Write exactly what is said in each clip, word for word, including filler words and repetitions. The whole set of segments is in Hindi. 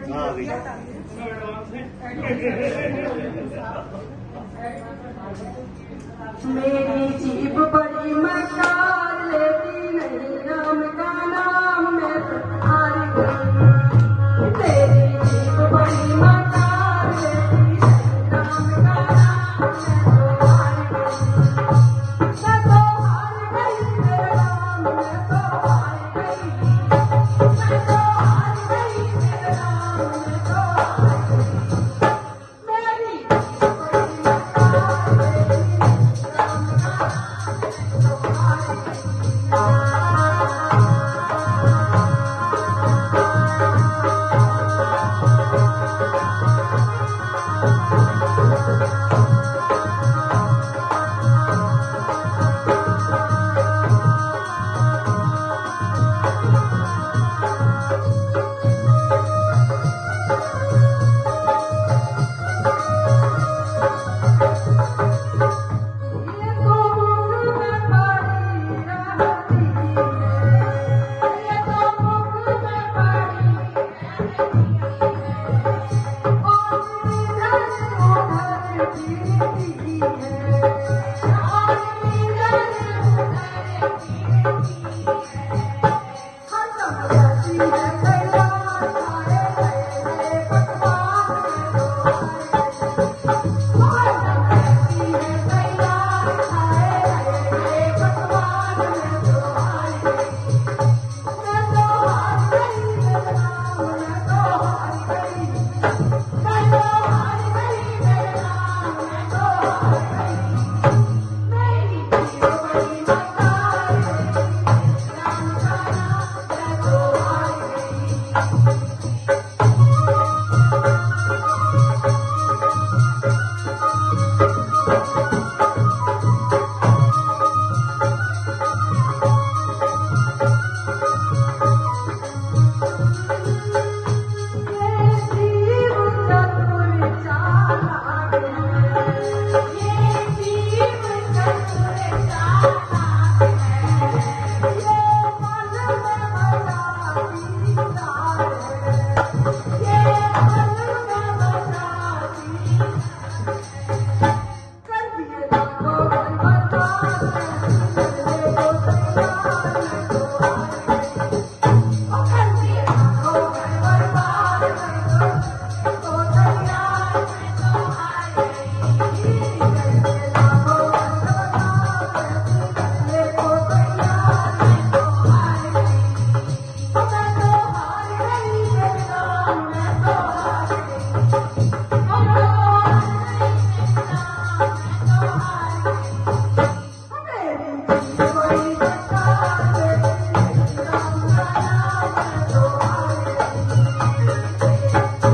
मेरी जीभ बड़ी मकार लेती नहीं राम का नाम मैं तो हार गई। तेरी जीभ बड़ी मकार लेती नहीं राम का नाम मैं तो हार गई। मैं तो हार गई मेरा राम मैं तो हार गई। मैं तो हार गई मेरा राम मैं तो हार गई। मेरी जीभ बड़ी मकार लेती राम का नाम मैं तो हार गई।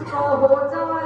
तो हो जाए